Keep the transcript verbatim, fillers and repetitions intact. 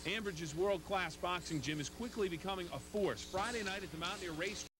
Ambridge's world-class boxing gym is quickly becoming a force. Friday night at the Mountaineer Race